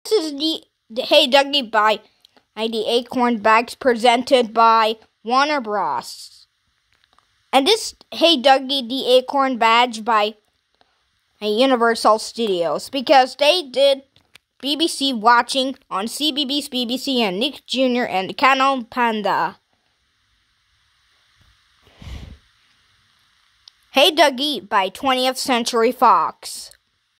This is the Hey Duggēè by the Acorn bags presented by Warner Bros. And this Hey Duggēè the Acorn badge by Universal Studios, because they did BBC watching on CBBS BBC and Nick Jr. and Canal Panda. Hey Duggēè by 20th Century Fox.